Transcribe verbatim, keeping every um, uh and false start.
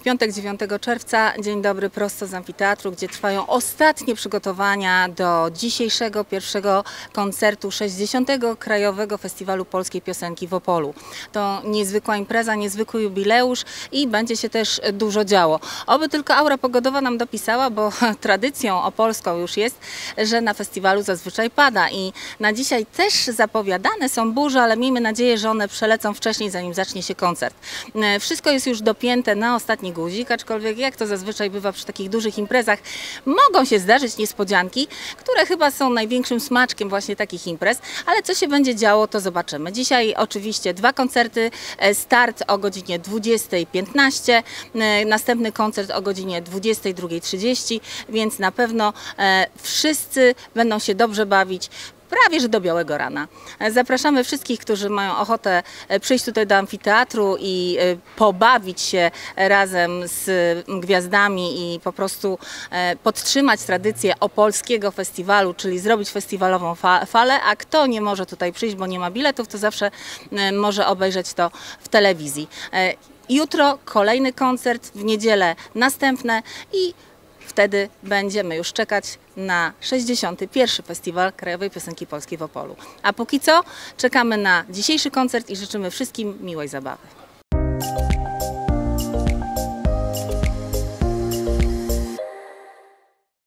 W piątek dziewiątego czerwca, dzień dobry, prosto z amfiteatru, gdzie trwają ostatnie przygotowania do dzisiejszego pierwszego koncertu sześćdziesiątego Krajowego Festiwalu Polskiej Piosenki w Opolu. To niezwykła impreza, niezwykły jubileusz i będzie się też dużo działo. Oby tylko aura pogodowa nam dopisała, bo tradycją opolską już jest, że na festiwalu zazwyczaj pada i na dzisiaj też zapowiadane są burze, ale miejmy nadzieję, że one przelecą wcześniej, zanim zacznie się koncert. Wszystko jest już dopięte na ostatni guzik, aczkolwiek jak to zazwyczaj bywa przy takich dużych imprezach, mogą się zdarzyć niespodzianki, które chyba są największym smaczkiem właśnie takich imprez, ale co się będzie działo, to zobaczymy. Dzisiaj oczywiście dwa koncerty, start o godzinie dwudziestej piętnaście, następny koncert o godzinie dwudziestej drugiej trzydzieści, więc na pewno wszyscy będą się dobrze bawić. Prawie że do białego rana. Zapraszamy wszystkich, którzy mają ochotę przyjść tutaj do amfiteatru i pobawić się razem z gwiazdami i po prostu podtrzymać tradycję opolskiego festiwalu, czyli zrobić festiwalową falę, a kto nie może tutaj przyjść, bo nie ma biletów, to zawsze może obejrzeć to w telewizji. Jutro kolejny koncert, w niedzielę następne i wtedy będziemy już czekać na sześćdziesiąty pierwszy Festiwal Krajowej Piosenki Polskiej w Opolu. A póki co czekamy na dzisiejszy koncert i życzymy wszystkim miłej zabawy.